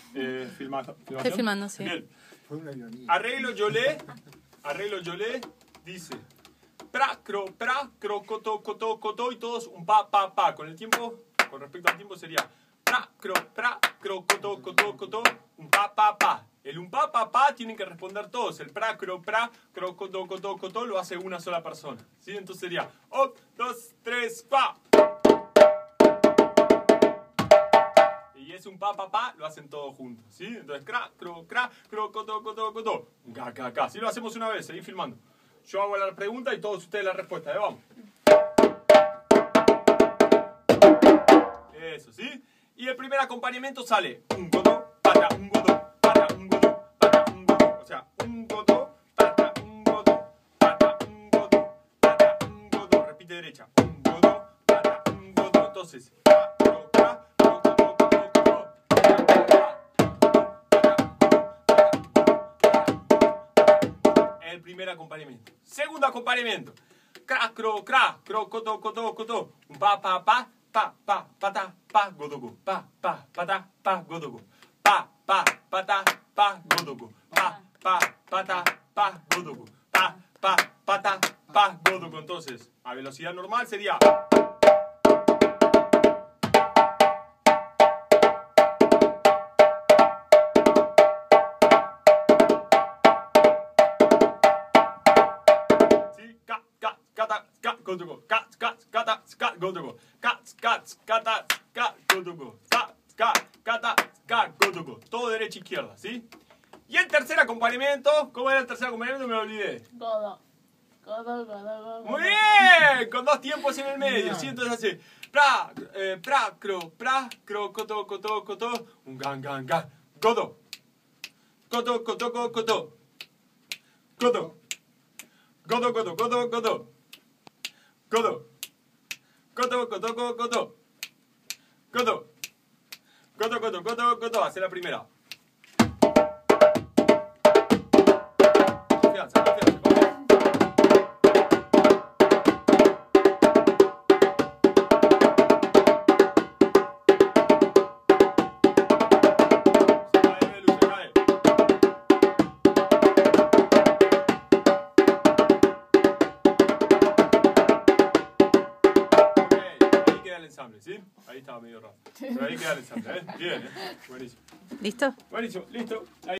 ¿Filmación? Estoy filmando, sí. Bien. Fue una ironía. Arreglo Yolé, dice pra, coto, y todos un pa. Con el tiempo, con respecto al tiempo sería pra, coto, un pa. El un pa tienen que responder todos. El pra, coto, lo hace una sola persona. ¿Sí? Entonces sería 1, 2, 3, pa. Y ese un pa, lo hacen todos juntos. ¿Sí? Entonces, coto, ca. Si lo hacemos una vez, seguí filmando. Yo hago la pregunta y todos ustedes la respuesta. Vamos. Eso, ¿sí? Y el primer acompañamiento sale un godo, pata, un godo, pata, un godo, pata, un godo. O sea, un godo, pata, un godo, pata, un godo, pata, un godo. Repite derecha. Un godo, pata, un godo. Entonces, el primer acompañamiento. Segundo acompañamiento. Coto. Un pa, pata, pa, godogo. Pa, pata, pa, godogo. Pa, pata, pa, godogo. Pa, pata, pa, godogo. Pa, pata, pa, godogo. Entonces, a velocidad normal sería... Todo derecha e izquierda, ¿sí? Y el tercer acompañamiento, ¿cómo era el tercer acompañamiento? Me lo olvidé. Godo. Muy bien, con dos tiempos en el medio, ¿sí? Entonces hace coto, un gan, godo. Coto. Godo. Hace la primera. Confianza. ¿Sí? Ahí estaba medio raro. Pero ahí queda el ensamble, ¿eh? Bien, ¿eh? Buenísimo. ¿Listo? Buenísimo, listo. Ahí.